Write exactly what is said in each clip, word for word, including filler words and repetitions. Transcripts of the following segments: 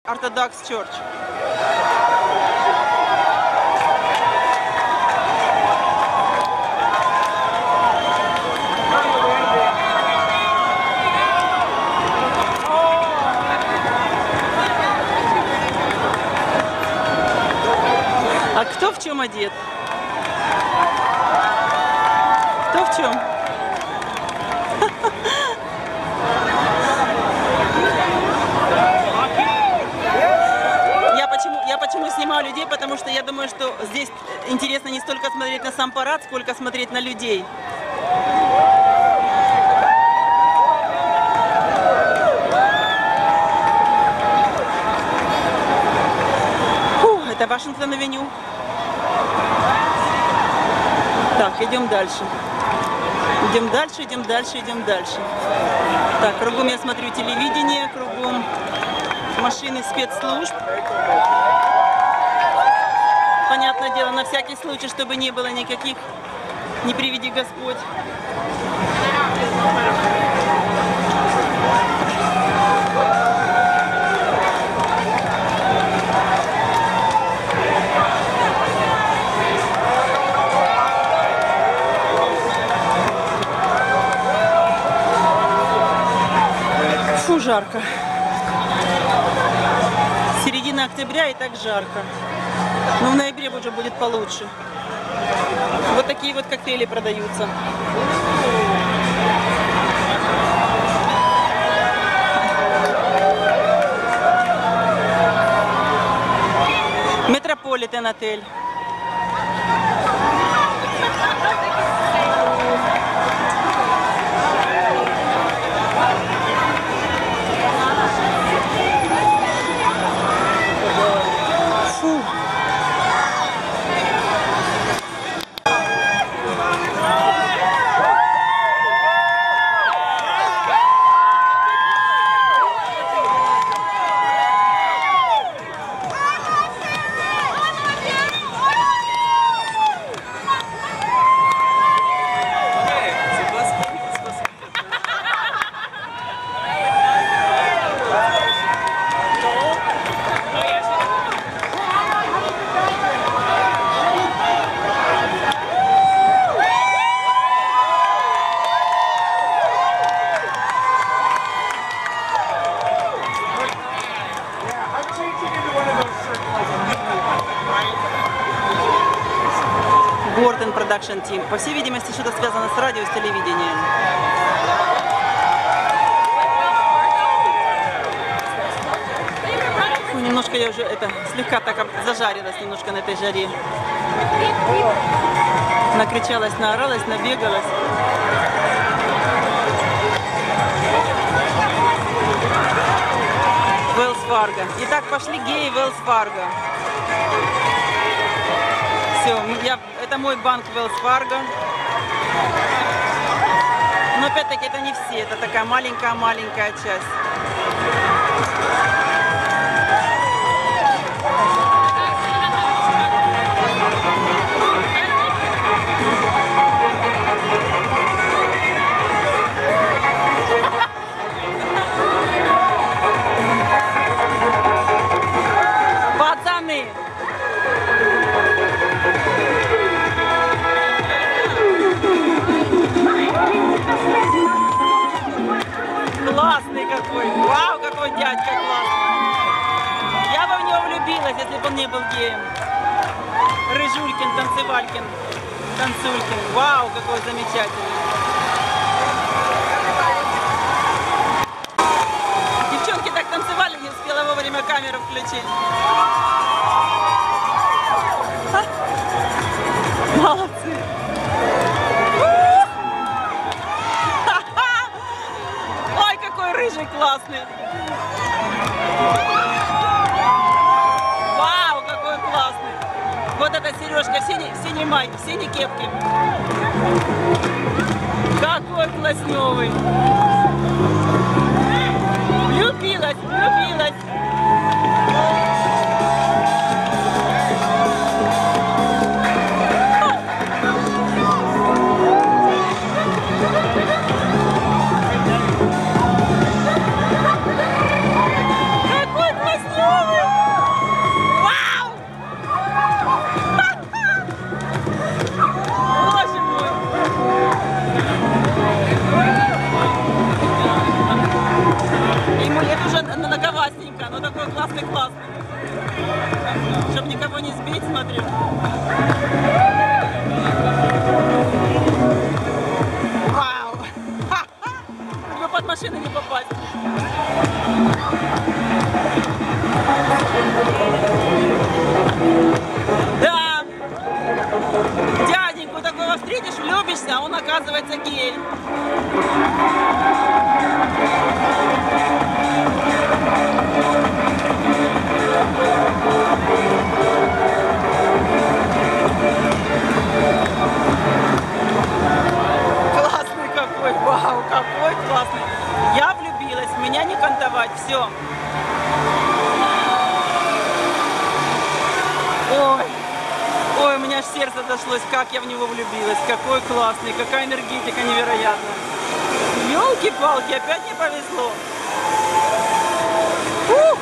Orthodox Church. А кто в чем одет? Кто в чем? Я почему, я почему снимаю людей? Потому что я думаю, что здесь интересно не столько смотреть на сам парад, сколько смотреть на людей. Фу, это Вашингтон-авеню. Так, идем дальше. Идем дальше, идем дальше, идем дальше. Так, кругом я смотрю телевидение, кругом машины спецслужб. Понятное дело, на всякий случай, чтобы не было никаких, не приведи Господь. Фу, жарко. Середина октября и так жарко. Но в ноябре уже будет получше. Вот такие вот коктейли продаются. Метрополитен отель. Фу. Гордон Продакшн Тим. По всей видимости, что-то связано с радио, с телевидением. Фу, немножко я уже это слегка так зажарилась немножко на этой жаре. Накричалась, наоралась, набегалась. Велс Фарго. Итак, пошли геи Велс Фарго. Все, я, это мой банк Велс Фарго. Но опять-таки это не все, это такая маленькая-маленькая часть. Пацаны! Классный какой! Вау, какой дядька классный! Я бы в него влюбилась, если бы он не был геем. Рыжулькин, танцевалькин, танцулькин. Вау, какой замечательный! Девчонки так танцевали, не успела вовремя камеру включить. Молодцы! Рыжий классный. Вау, какой классный. Вот эта сережка в синей, в синей майке, в синей кепке. Какой классневый. Влюбилась, влюбилась. Какой классневый! ну такой классный-классный. Чтоб никого не сбить, смотри. Вау! Хоть бы под машину не попасть. Да! Дяденьку такого встретишь, влюбишься, а он оказывается гей. Классный какой, вау, какой классный. Я влюбилась, меня не кантовать, все. Ой, ой, у меня аж сердце зашлось, как я в него влюбилась. Какой классный, какая энергетика невероятная. Ёлки-палки, опять не повезло. Ух!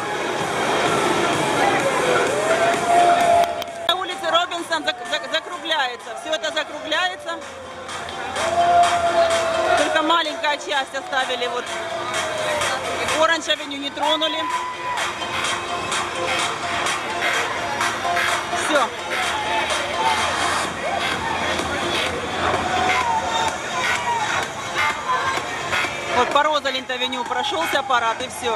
На улице Робинсон закругляется, все это закругляется. Только маленькая часть оставили, вот Оранж-авеню не тронули. Все. Вот по Розалинд-авеню прошелся аппарат и все.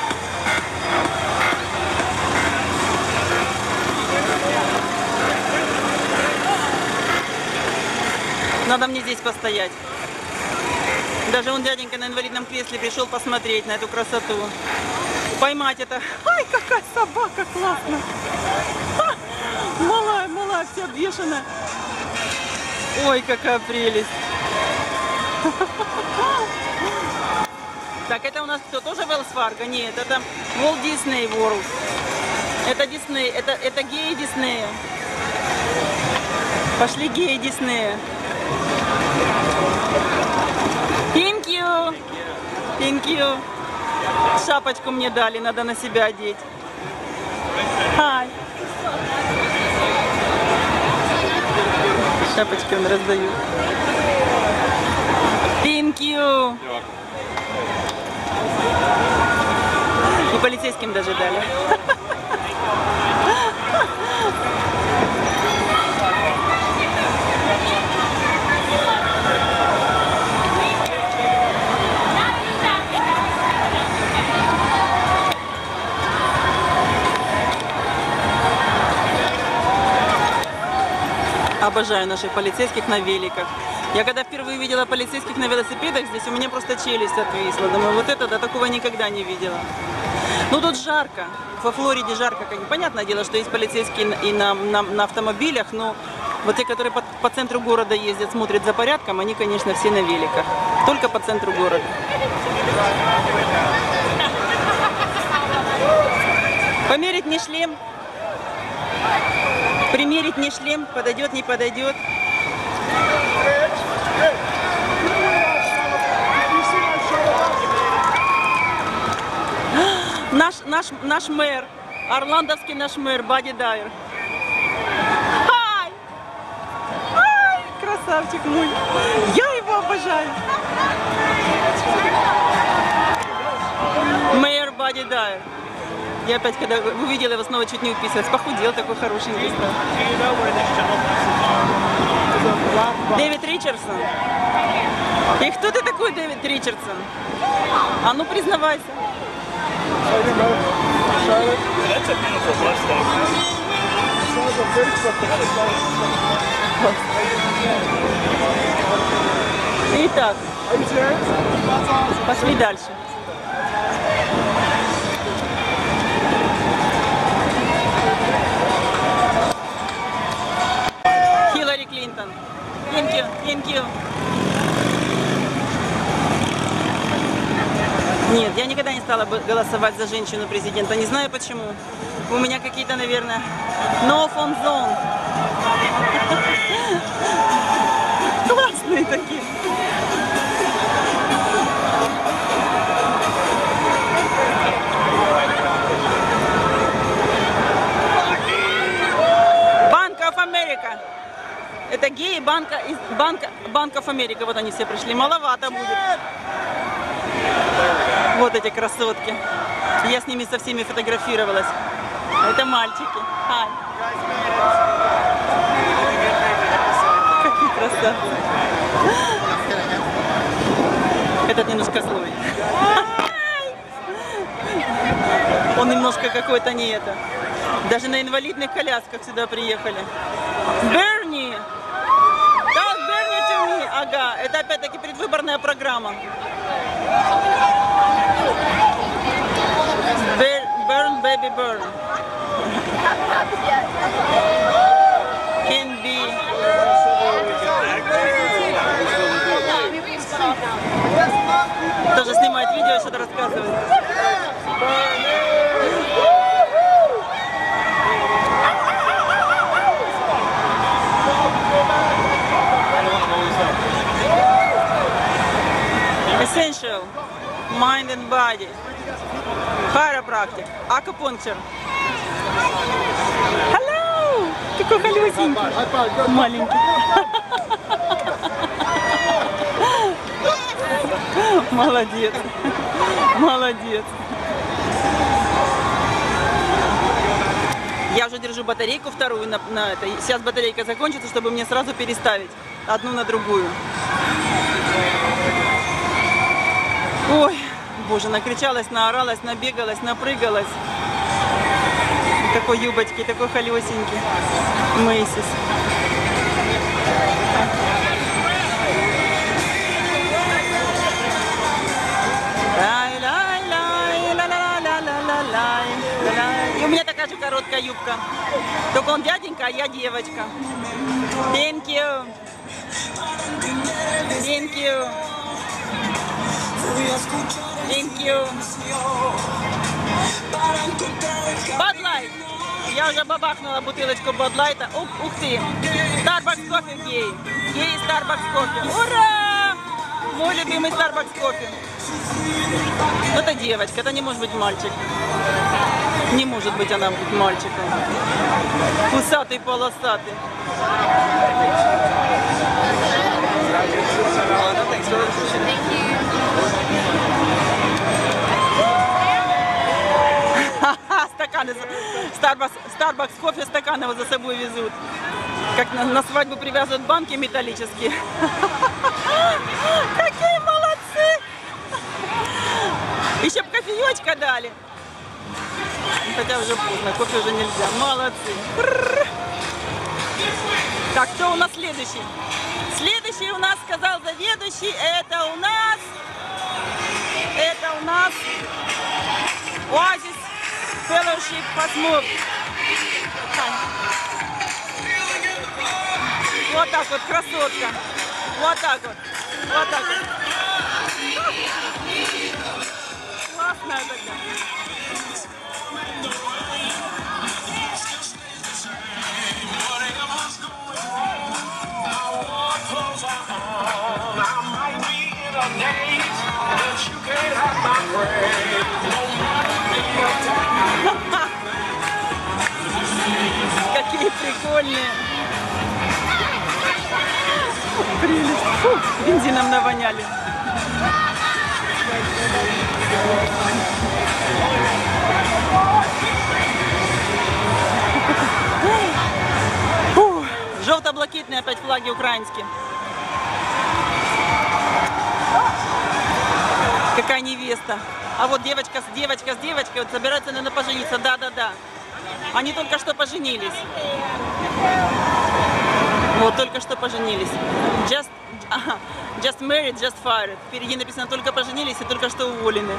Надо мне здесь постоять. Даже он, дяденька, на инвалидном кресле пришел посмотреть на эту красоту. Поймать это. Ай, какая собака классная. Ха! Малая, малая, вся бешеная. Ой, какая прелесть. Так, это у нас кто? Тоже Wells Fargo? Нет, это Walt Disney World. Это Дисней, это, это геи Диснея. Пошли геи Диснея. Thank you. Thank you. Шапочку мне дали, надо на себя одеть. Hi. Шапочки он раздает. Thank you. И полицейским даже дали. Обожаю наших полицейских на великах. Я когда впервые видела полицейских на велосипедах здесь, у меня просто челюсть отвисла. Думаю, вот это, да, такого никогда не видела. Ну тут жарко. Во Флориде жарко. Понятное дело, что есть полицейские и на, на, на автомобилях, но вот те, которые по, по центру города ездят, смотрят за порядком, они, конечно, все на великах. Только по центру города. Померить не шлем. Примерить не шлем, подойдет, не подойдет. Наш, наш, наш мэр, орландовский наш мэр, Бадди Дайер. Ай! Ай, красавчик мой. Я его обожаю. Мэр Бадди Дайер. Я опять, когда увидела его, снова чуть не уписалась. Похудел, такой хорошенький стал. Дэвид Ричардсон. И кто ты такой, Дэвид Ричардсон? А ну, признавайся. Итак, пошли дальше. Хиллари Клинтон. Thank you, thank you. Нет, я никогда не стала бы голосовать за женщину-президента. Не знаю почему. У меня какие-то, наверное, no fun zone. Классные такие. Bank of America. Это геи банка из банка Bank of America. Вот они все пришли. Маловато будет. Вот эти красотки. Я с ними со всеми фотографировалась. Это мальчики. Ай. Какие красавцы. Этот немножко злой. Он немножко какой-то не это. Даже на инвалидных колясках сюда приехали. Берни! Да, Берни to me. Ага, это опять-таки предвыборная программа. Burn, baby, burn. Can be. Тоже снимает видео и что-то рассказывает. Essential, mind and body. Chiropractic, acupuncture. Hello! Какой холёсенький. Маленький. Молодец. Молодец. Я уже держу батарейку вторую на, на это. Сейчас батарейка закончится, чтобы мне сразу переставить одну на другую. Ой, боже, накричалась, наоралась, набегалась, напрыгалась. Такой юбочки, такой холёсенький. Мэйсис. И у меня такая же короткая юбка. Только он дяденька, а я девочка. Thank you. Thank you. Thank you. Bud Light. Я уже бабахнула бутылочку Bud Light. Ух, ух ты. Starbucks кофе гей. Гей Starbucks кофе. Ура! Мой любимый Starbucks кофе. Это девочка, это не может быть мальчик. Не может быть она быть мальчиком. Усатый, полосатый. Стаканы. Starbucks, Starbucks кофе, стаканы его за собой везут. Как на, на свадьбу привязывают банки металлические. Какие молодцы! Еще бы кофеечка дали. Хотя уже поздно, кофе уже нельзя. Молодцы. Так, кто у нас следующий? Следующий у нас, сказал заведующий, это у нас, это у нас Oasis Fellowship Pasmuk. Вот так вот, красотка. Вот так вот. Вот так вот. Классная такая. Какие прикольные. Прелесть. Фу, бензином навоняли. Фу, желто-блакитные опять флаги украинские. Какая невеста. А вот девочка с девочка с девочкой вот собираются, наверное, пожениться. Да-да-да. Они только что поженились. Вот, только что поженились. Just, just married, just fired. Впереди написано только поженились и только что уволены.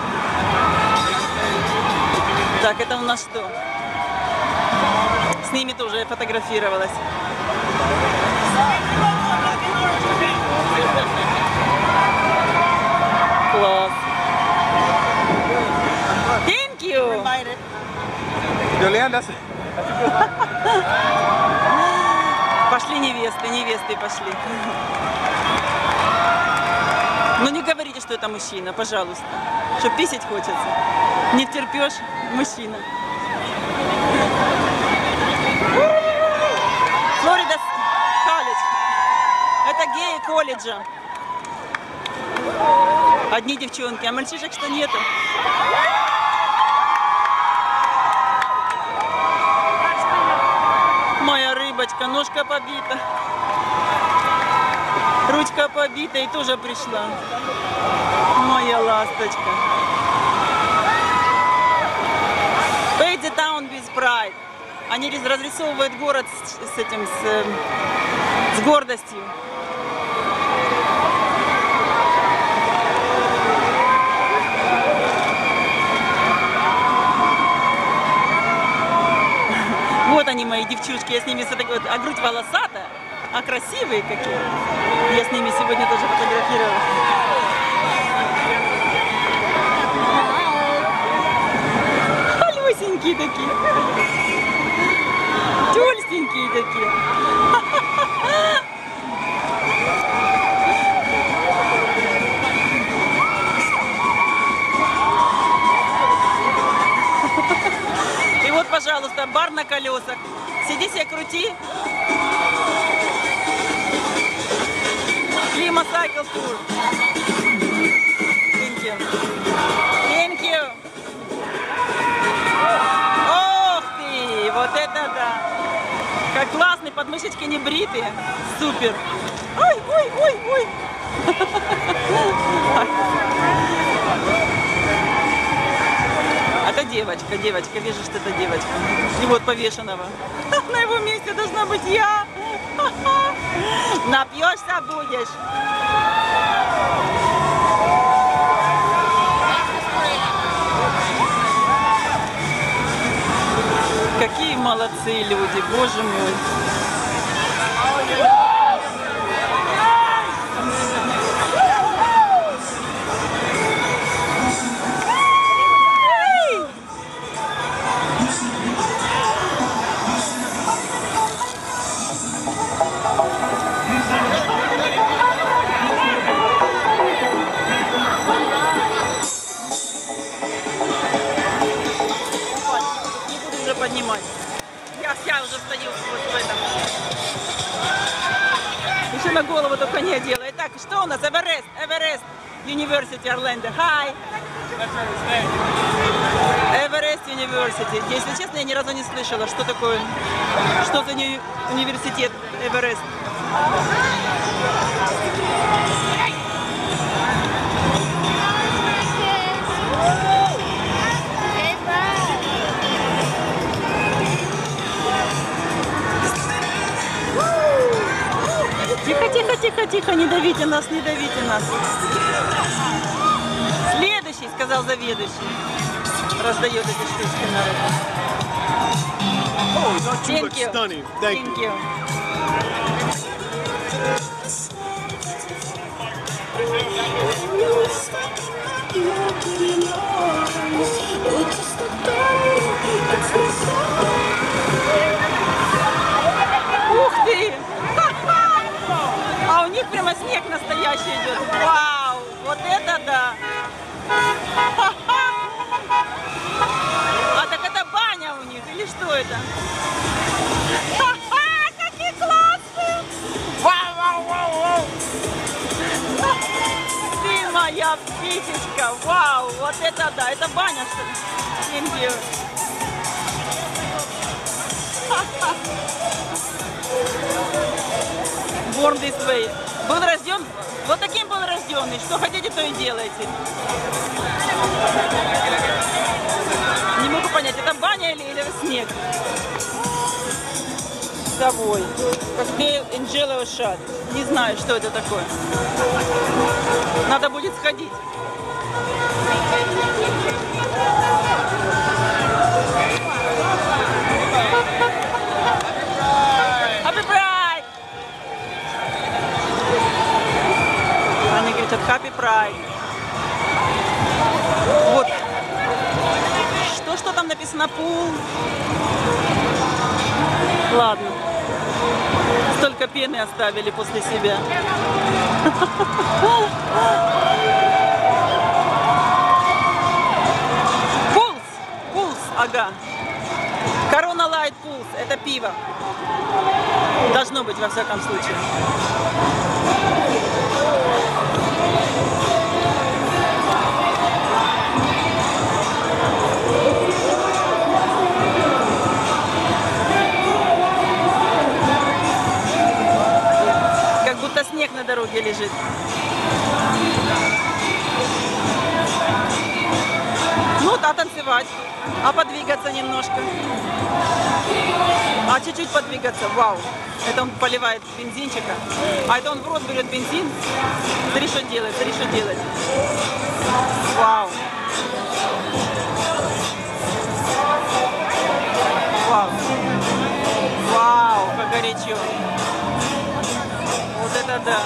Так, это у нас что? С ними тоже я фотографировалась. Класс. Thank you. Пошли невесты, невесты пошли. Ну не говорите, что это мужчина, пожалуйста. Что писать хочется. Не втерпешь, мужчина. Флорида колледж. Это геи колледжа. Одни девчонки, а мальчишек что нету. девочка, ножка побита. Ручка побита и тоже пришла. Моя ласточка. Pay the town with pride. Они разрисовывают город с, с этим, с, с гордостью. Вот они, мои девчушки, я с ними сфотографировала. А грудь волосатая, а красивые какие. Я с ними сегодня тоже фотографировала. Малюсенькие такие. Тюльстенькие такие. И вот, пожалуйста, бар на колесах. Сиди себе, крути. Lima Cycle Tour. Thank you. Thank you. Ох ты, вот это да. Как классный, подмышечки не бритые. Супер. Ой, ой, ой, ой. Это девочка, девочка, вижу, что это девочка. И вот повешенного. На его месте должна быть я. Напьешься будешь. Какие молодцы люди, боже мой. Поднимать. Я, я уже встаю вот в этом. Еще на голову только не одела. Итак, что у нас? Эверест, Эверест, University Orlando. Hi. Эверест University. Если честно, я ни разу не слышала, что такое, что за уни университет Эверест. Тихо, тихо, тихо, тихо, не давите нас, не давите нас. Следующий, сказал заведующий. Раздает эти штучки народу. Thank you. Thank you. Ух ты! А у них прямо снег настоящий идет. Вау! Вот это да! А так это баня у них или что это? Какие классные! Вау, вау, вау, вау! Ты моя птичечка! Вау! Вот это да! Это баня, что ли? Thank you. Born this way. Был рожден, вот таким был рожденный. Что хотите, то и делайте. Не могу понять, это баня или, или снег? Совой. Как Дейл Энджело Шат. Не знаю, что это такое. Надо будет сходить. Happy Pride. Вот. Что, что там написано? Пул. Ладно. Столько пены оставили после себя. Пулс. Пулс. Ага. Corona Light Pulse. Это пиво. Должно быть, во всяком случае. лежит. Ну, а танцевать, а подвигаться немножко. А чуть-чуть подвигаться, вау. Это он поливает бензинчика. А это он в рот берет бензин. Смотри, что делает, смотри, что делает. Вау. Вау. Вау, как горячо. Вот это да.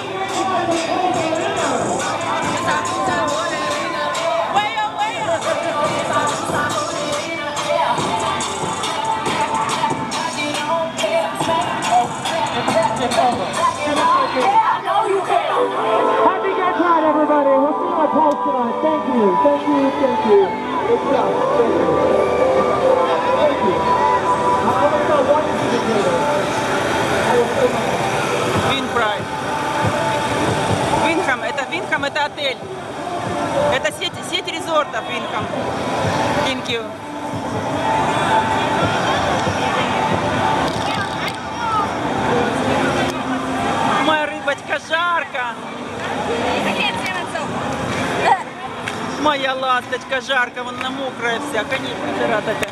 Happy Get Right, everybody. We'll see you at Pulse tonight. Thank you. Thank you. Thank you. Good job. Thank you. Thank you. I only got one indicator. Винпрайд. Винхэм, это Винхэм, это отель. Это сеть, сеть резортов Винхэм. Thank you. Моя рыбочка, жарко. Моя ласточка, жарко, вон она мокрая вся, конечно, жара такая.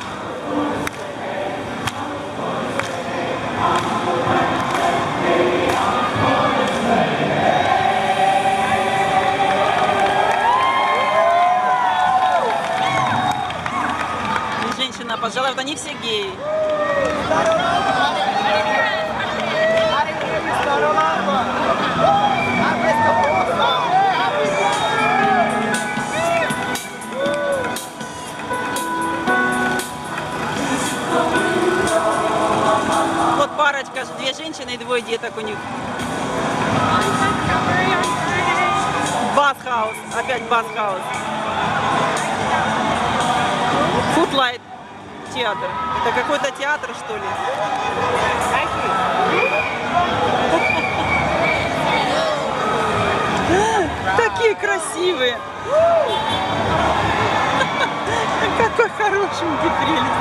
И женщина, пожалуйста, они все геи. Вот парочка, две женщины и двое деток у них. Басхаус, опять Басхаус. Футлайт театр. Это какой-то театр, что ли? Такие красивые. Какой хорошенький прелесть.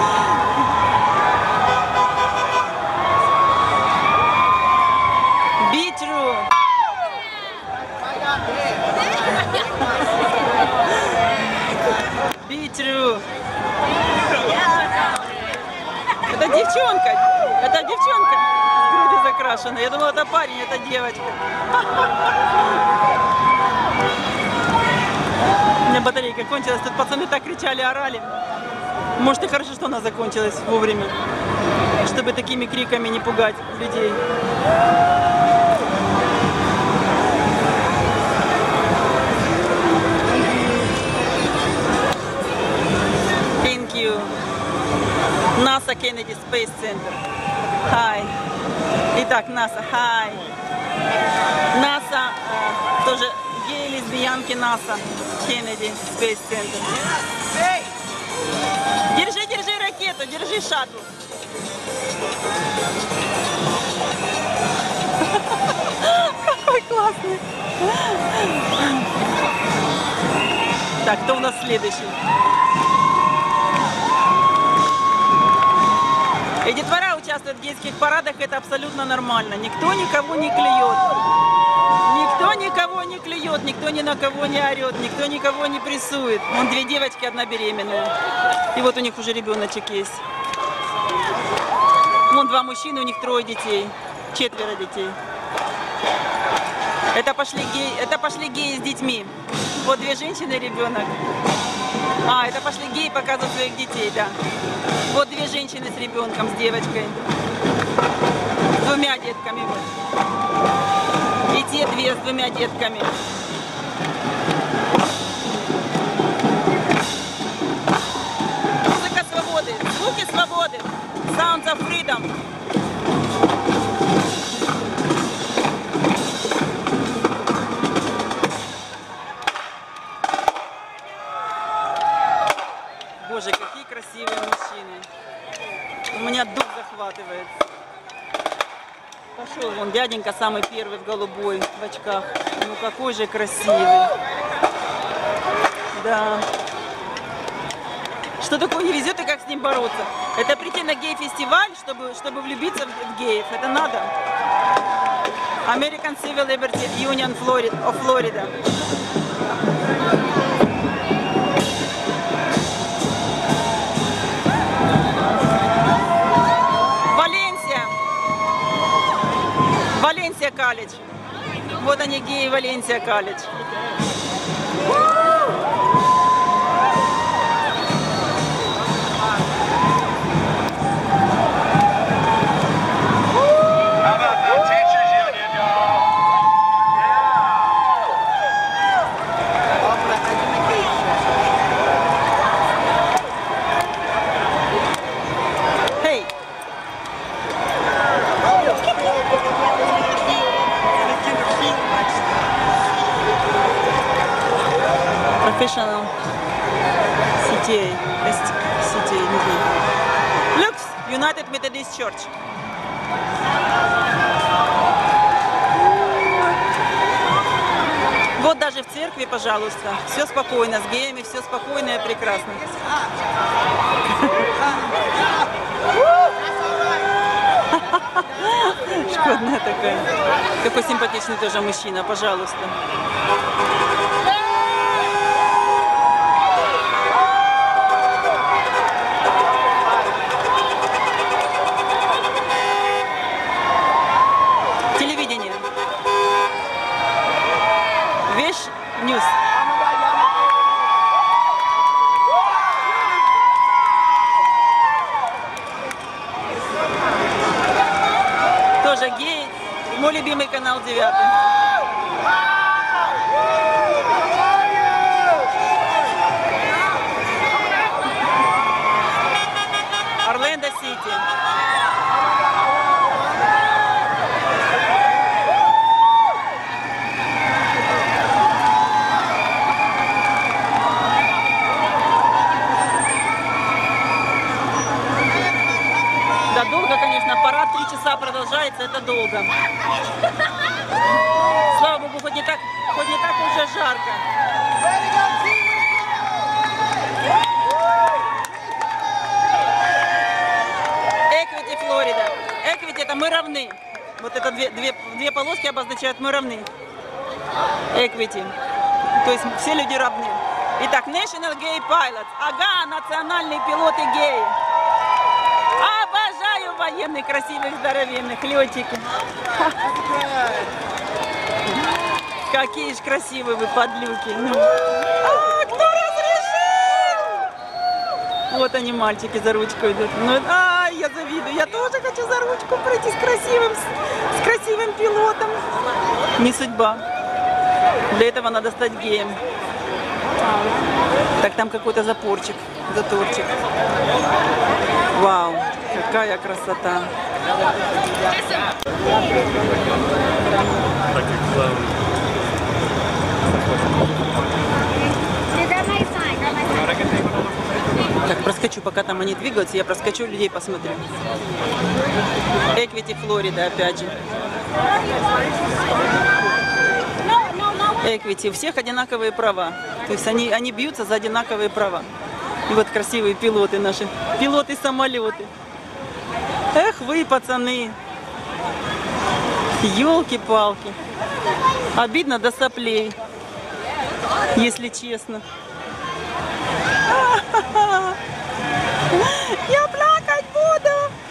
Be true. Be true. Это девчонка. Это девчонка с груди закрашена. Я думала, это парень, это девочка. У меня батарейка кончилась. Тут пацаны так кричали, орали. Может, и хорошо, что она закончилась вовремя, чтобы такими криками не пугать людей. Thank you. NASA Kennedy Space Center. Hi. Итак, NASA. Hi. NASA, э, тоже геи, лесбиянки NASA Kennedy Space Center. Держи, держи ракету, держи шаттл. Какой классный. Так, кто у нас следующий? И детвора участвует в гейских парадах, это абсолютно нормально. Никто никого не клюет. Никто никого не клюет, никто ни на кого не орет, никто никого не прессует. Вон две девочки, одна беременная. И вот у них уже ребеночек есть. Вон два мужчины, у них трое детей. Четверо детей. Это пошли геи, это пошли геи с детьми. Вот две женщины и ребенок. А, это пошли геи показывать своих детей, да. Вот две женщины с ребенком, с девочкой. С двумя детками. И те две с двумя детками. Музыка свободы, звуки свободы. Sounds of freedom. Боже, какие красивые мужчины. У меня дух захватывает. Пошел вон дяденька, самый первый в голубой, в очках. Ну какой же красивый. Да. Что такое не везет и как с ним бороться? Это прийти на гей-фестиваль, чтобы, чтобы влюбиться в геев. Это надо. American Civil Liberty Union of Florida. Валенсия. Валенсия колледж. Вот они, геи, Валенсия колледж. Professional си ти эй, си ти эй, не знаю. Lux, United Methodist Church. Вот даже в церкви, пожалуйста, все спокойно, с геями все спокойно и прекрасно. Шкодная такая. Какой симпатичный тоже мужчина, пожалуйста. Телевидение. Вещь Ньюс. Тоже гей. Мой любимый канал девятый. Орландо Сити. Да, долго, конечно, парад три часа продолжается, это долго. Слава богу, хоть не так, хоть не так уже жарко. Эквити, Флорида. Эквити — это мы равны. Вот это две, две, две полоски обозначают мы равны. Эквити. То есть все люди равны. Итак, National Gay Pilots. Ага, национальные пилоты геи. Обожаю военных, красивых, здоровенных летчиков. Какие же красивые вы подлюки. Ну. А, кто разрешил? Вот они, мальчики, за ручку идут. Ну, а, я завидую. Я тоже хочу за ручку пройти с красивым, с, с красивым пилотом. Не судьба. Для этого надо стать геем. Так, там какой-то запорчик, заторчик. Вау, какая красота. Так, проскочу, пока там они двигаются, я проскочу, людей посмотрю. Эквити, Флорида, опять же. Эквити, у всех одинаковые права. То есть они, они бьются за одинаковые права. И вот красивые пилоты наши. Пилоты-самолеты. Эх вы, пацаны. Ёлки-палки. Обидно до соплей. Если честно. Я плакать буду.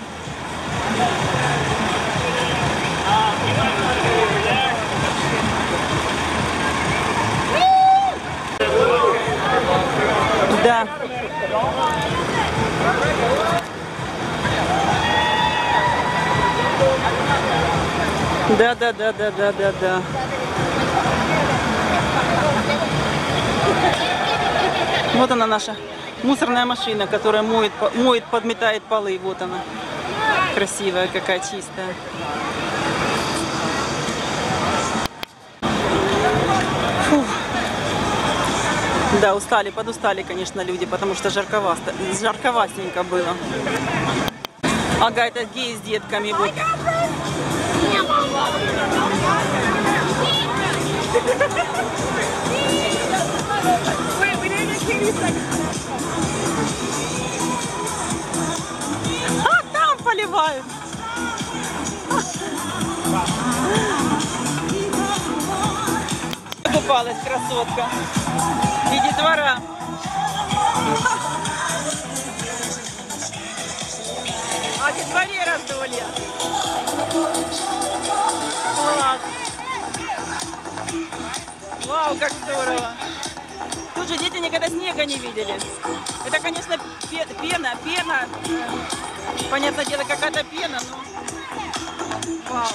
Да. Да, да, да, да, да, да, да. Вот она, наша мусорная машина, которая моет, моет, подметает полы. Вот она. Красивая какая, чистая. Фух. Да, устали, подустали, конечно, люди, потому что жарковасто, жарковастенько было. Ага, это геи с детками. Вот. Кайф. Купалась красотка. И детвора. А детворе раздолье. Класс. Вау, как здорово. Тут же дети никогда снега не видели. Это, конечно, пена, пена. Понятное дело, какая-то пена, но... Вау.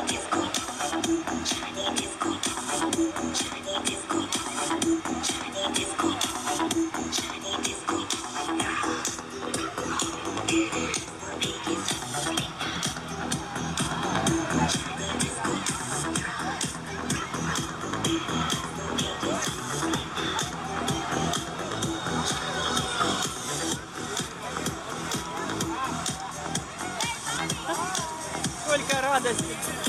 Сколько радости.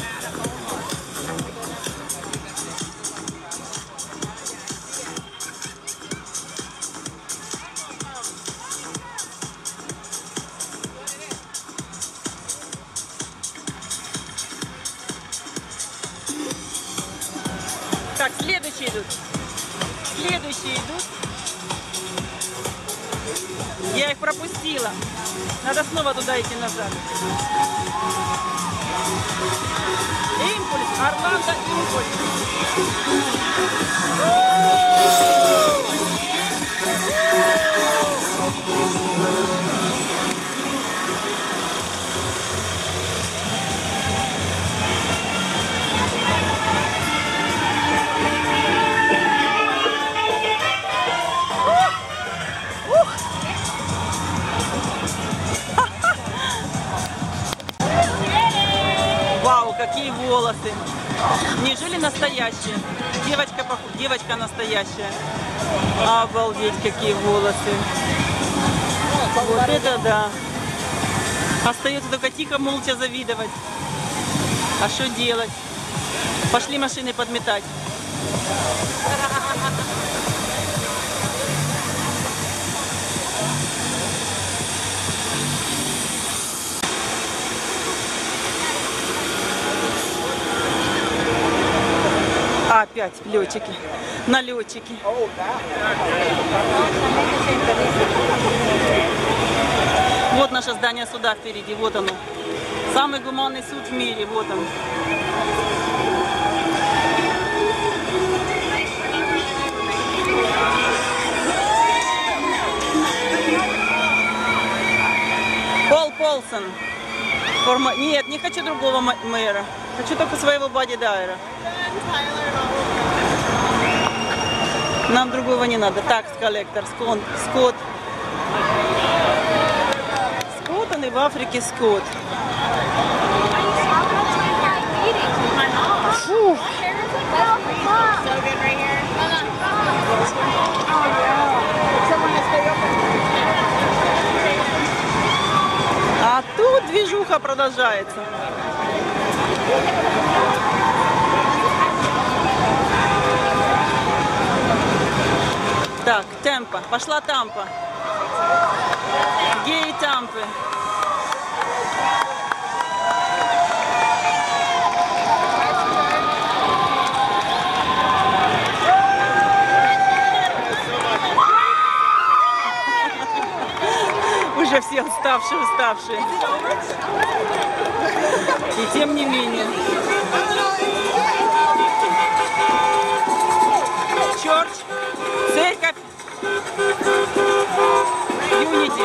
Так, следующие идут. Следующие идут. Я их пропустила. Надо снова туда идти назад. Импульс, Орландо Импульс. Вау, какие волосы! Неужели настоящие? Девочка, девочка настоящая. Обалдеть, какие волосы! Вот это да! Остается только тихо, молча завидовать. А что делать? Пошли машины подметать. Опять летчики, налетчики. Вот наше здание суда впереди, вот оно. Самый гуманный суд в мире, вот он. Пол Полсон. Форма... Нет, не хочу другого мэра. Хочу только своего Бадди Дайера. Нам другого не надо. Такс коллектор, Скотт. Скотт. Скотт, он и в Африке Скотт. Фу. А тут движуха продолжается. Так, темпа. Пошла Тампа. Геи Тампы. Уже все уставшие, уставшие. И тем не менее. Чёрч, церковь, Юнити.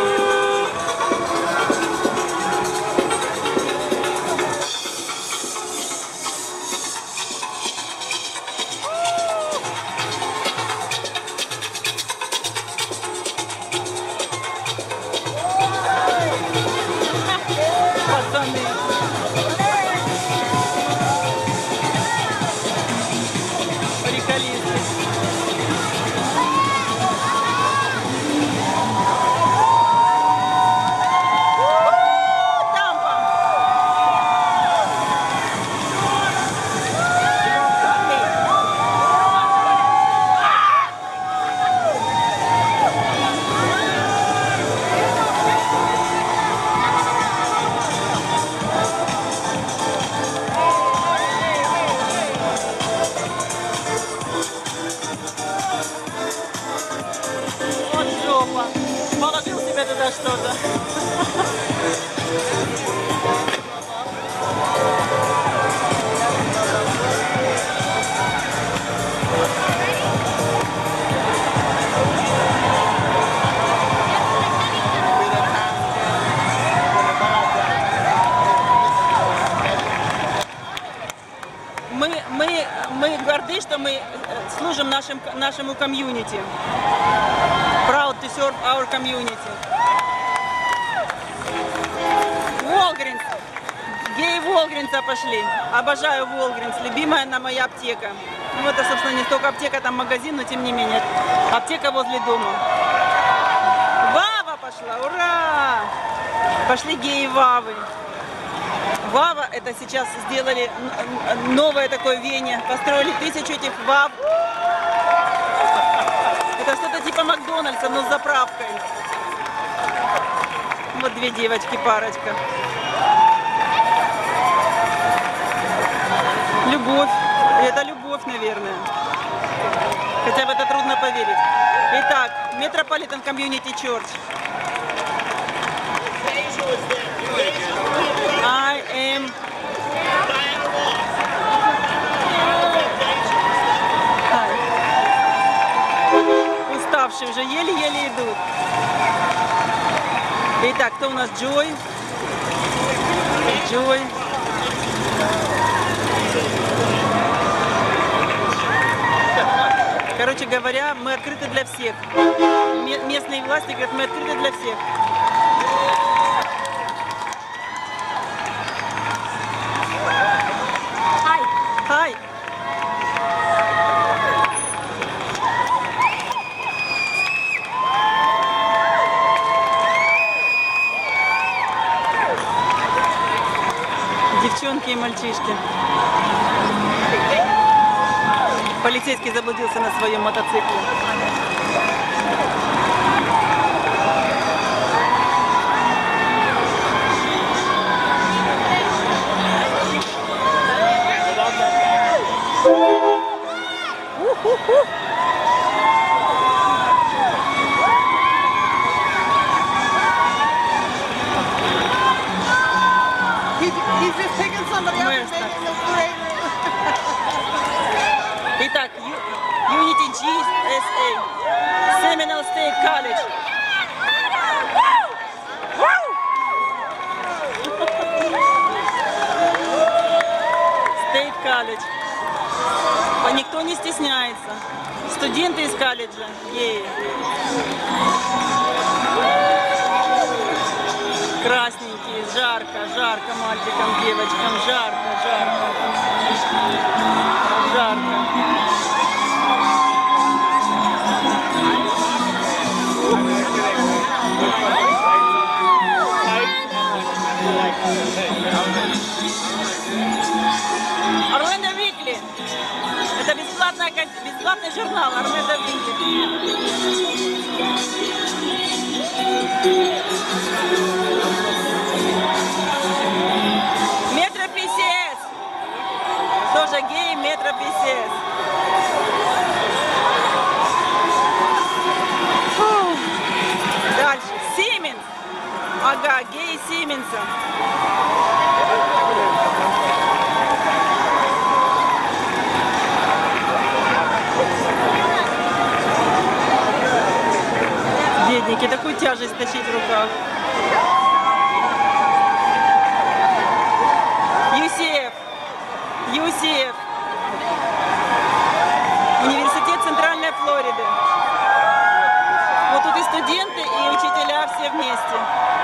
Пацаны. Приколисты. что мы служим нашим, нашему комьюнити. Proud to serve our community. Walgreens. Геи Волгринса пошли. Обожаю Волгринс. Любимая она моя аптека. Ну, это, собственно, не столько аптека, там магазин, но тем не менее. Аптека возле дома. Вава пошла. Ура! Пошли геи Вавы. Вава, это сейчас сделали новое такое веяние. Построили тысячу этих Вав. Это что-то типа Макдональдса, но с заправкой. Вот две девочки, парочка. Любовь. Это любовь, наверное. Хотя в это трудно поверить. Итак, Metropolitan Community Church. I am... Уставшие уже еле-еле идут. Итак, кто у нас? Джой. Джой. Короче говоря, мы открыты для всех. Местные власти говорят, мы открыты для всех. Хай. Хай. Девчонки и мальчишки. Полицейский заблудился на своем мотоцикле. У-ху-ху. Итак, Unity джи эс эй, Seminole State College. State College. Никто не стесняется. Студенты из колледжа. Ей. Красненькие, жарко, жарко мальчикам, девочкам, жарко, жарко. Жарко. Орландо Викли. Это бесплатный журнал Орландо Викли. Метро пи си эс. Тоже гей, Метро пи си эс. Дальше. Сименс. Ага, гей Сименса. Бедненький, такую тяжесть тащить в руках. ю си эф. ю си эф. Университет Центральной Флориды. Вот тут и студенты, и учителя все вместе.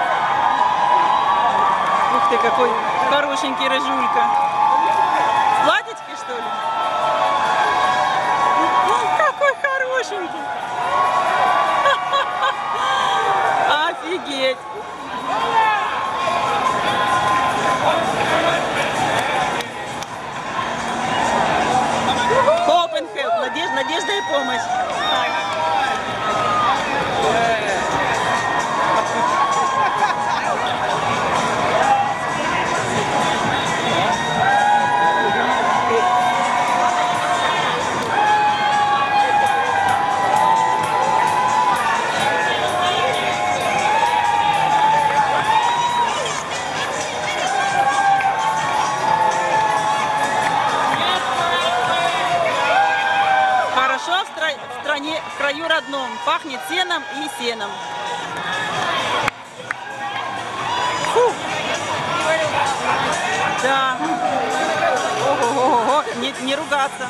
Ух ты, какой хорошенький рыжулька. С платьечкой, что ли? Какой хорошенький. Офигеть. Hope and help. Надежда, надежда и помощь. В краю родном, пахнет сеном и сеном. Фу. Да. Ого-го-го. Не, не, ругаться.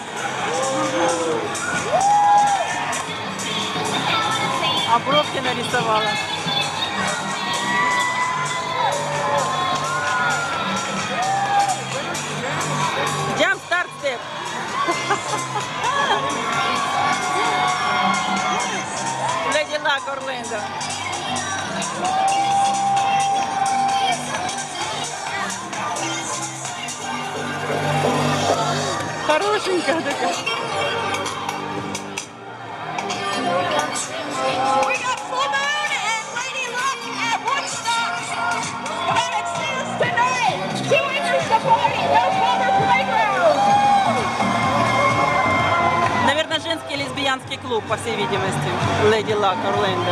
А бровки нарисовала. Jump, start, step. Lady Luck, Orlando. Хорошенькая такая. We got Full Moon and Lady Luck at Woodstock. Come and see us tonight. Two acres to party, no cover playground. Наверное, женский лесбиянский клуб, по всей видимости. Lady Luck, Orlando.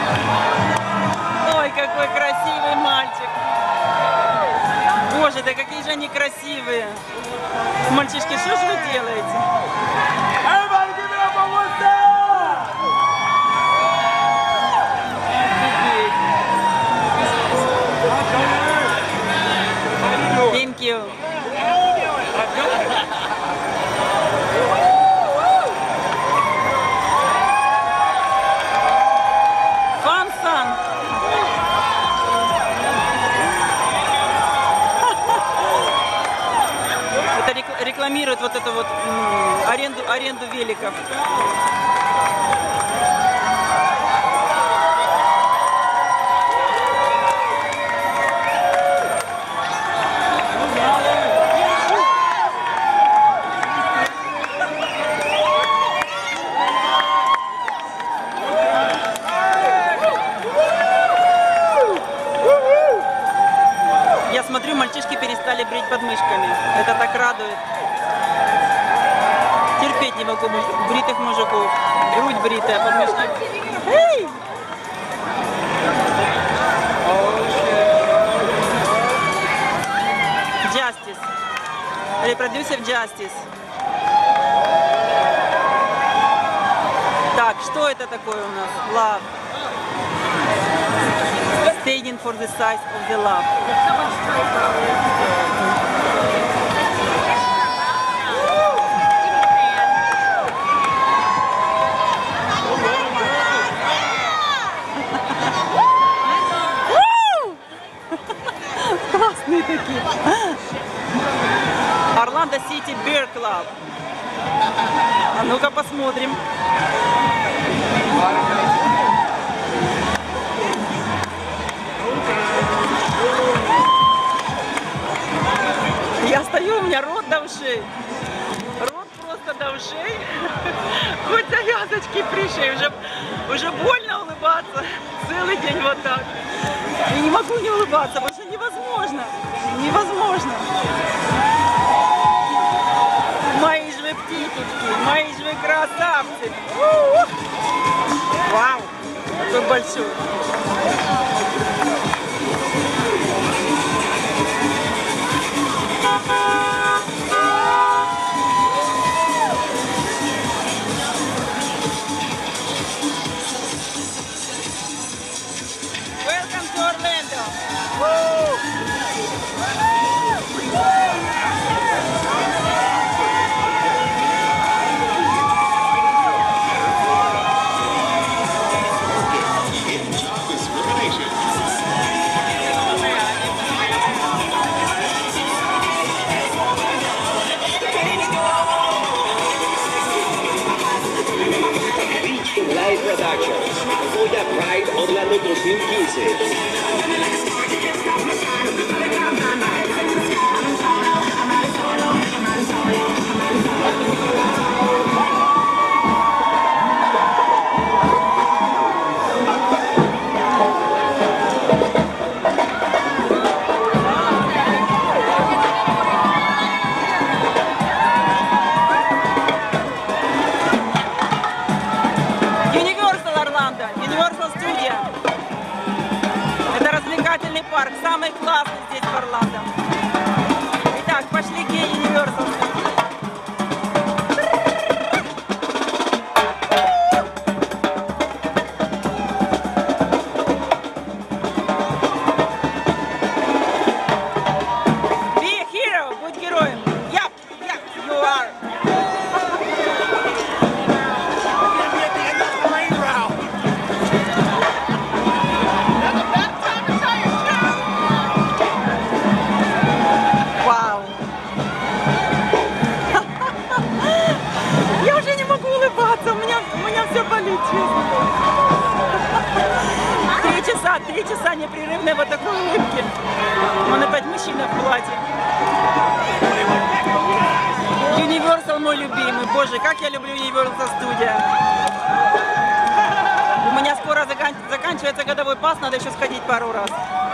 Ой, какой красивый мальчик. Боже, да какие же они красивые. Мальчишки, что же вы делаете? Thank you. Fun, son. Это рекл- рекламирует вот эту вот м, аренду, аренду великов. Я смотрю, мальчишки перестали брить подмышками. Это так радует. Терпеть не могу муж- бритых мужиков. Грудь бритая, подмышки. Эй! Justice. Reproducer Justice. Так, что это такое у нас? Love. Standing for the size of the love. Классные такие. Orlando City Bear Club. А ну-ка посмотрим. Я стою, у меня рот до ушей. Рот просто до ушей. Хоть завязочки пришей. Уже, уже больно улыбаться. Целый день вот так. И не могу не улыбаться, потому что невозможно. Невозможно. Мои же вы птички, мои же вы красавцы. У-у-у. Вау, какой большой. Welcome to Orlando. Woo! Live Productions, Oda Pride Orlando dos mil quince. Universal Orlando, Universal Studio. Это развлекательный парк, самый классный здесь в Орландо. Итак, пошли к Universal Studio. Be a hero, будь героем. Yep, yep, you are. Боже, как я люблю Universal Studio. У меня скоро закан... заканчивается годовой пас, надо еще сходить пару раз.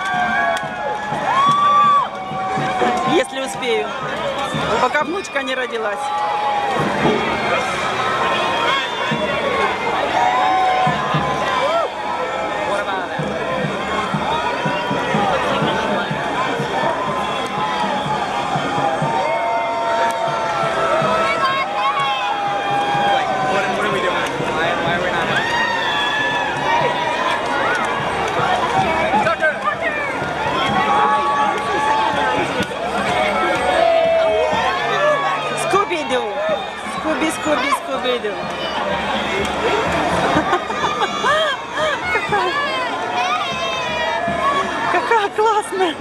Если успею. Пока внучка не родилась. Скуби, Скуби, Скуби-Ду. Какая, какая классная.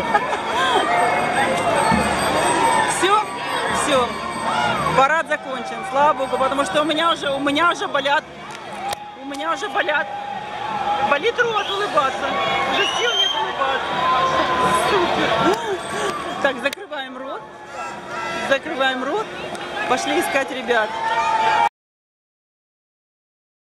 Все, все. Парад закончен, слава богу, потому что у меня уже, у меня уже болят, у меня уже болят, болит рот улыбаться. Уже сил нет улыбаться. Так, закрываем рот, закрываем рот. Пошли искать ребят.